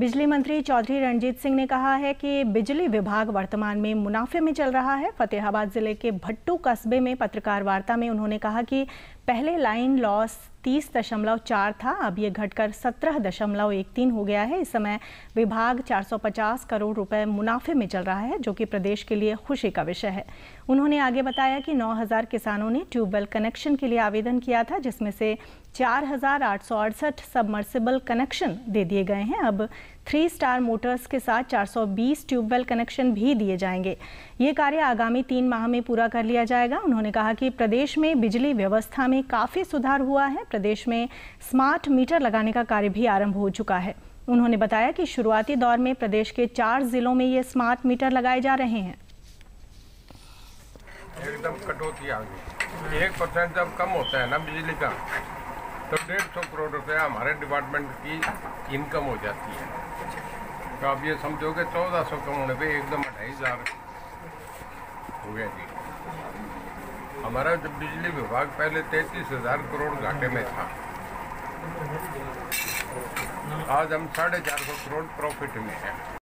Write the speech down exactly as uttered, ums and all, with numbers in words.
बिजली मंत्री चौधरी रणजीत सिंह ने कहा है कि बिजली विभाग वर्तमान में मुनाफे में चल रहा है। फतेहाबाद जिले के भट्टू कस्बे में पत्रकार वार्ता में उन्होंने कहा कि पहले लाइन लॉस तीस दशमलव चार था, अब ये घटकर सत्रह दशमलव एक तीन हो गया है। इस समय विभाग चार सौ पचास करोड़ रुपए मुनाफे में चल रहा है, जो कि प्रदेश के लिए खुशी का विषय है। उन्होंने आगे बताया कि नौ हज़ार किसानों ने ट्यूबवेल कनेक्शन के लिए आवेदन किया था, जिसमें से चार हज़ार आठ सौ अड़सठ सबमर्सिबल कनेक्शन दे दिए गए हैं। अब थ्री स्टार मोटर्स के साथ चार सौ बीस ट्यूबवेल कनेक्शन भी दिए जाएंगे। ये कार्य आगामी तीन माह में पूरा कर लिया जाएगा। उन्होंने कहा कि प्रदेश में बिजली व्यवस्था में काफ़ी सुधार हुआ है। प्रदेश में स्मार्ट मीटर लगाने का कार्य भी आरंभ हो चुका है। उन्होंने बताया कि शुरुआती दौर में प्रदेश के चार जिलों में ये स्मार्ट मीटर लगाए जा रहे हैं। एकदम कटौती आ गई। एक परसेंट जब कम होता है ना बिजली का, तो डेढ़ सौ करोड़ रुपया हमारे डिपार्टमेंट की इनकम हो जाती है। तो आप ये समझो कि चौदह सौ कम होने पे एकदम अढ़ाई हजार हो गया जी। हमारा जब बिजली विभाग पहले तैंतीस हजार करोड़ घाटे में था, आज हम साढ़े चार सौ करोड़ प्रॉफिट में हैं।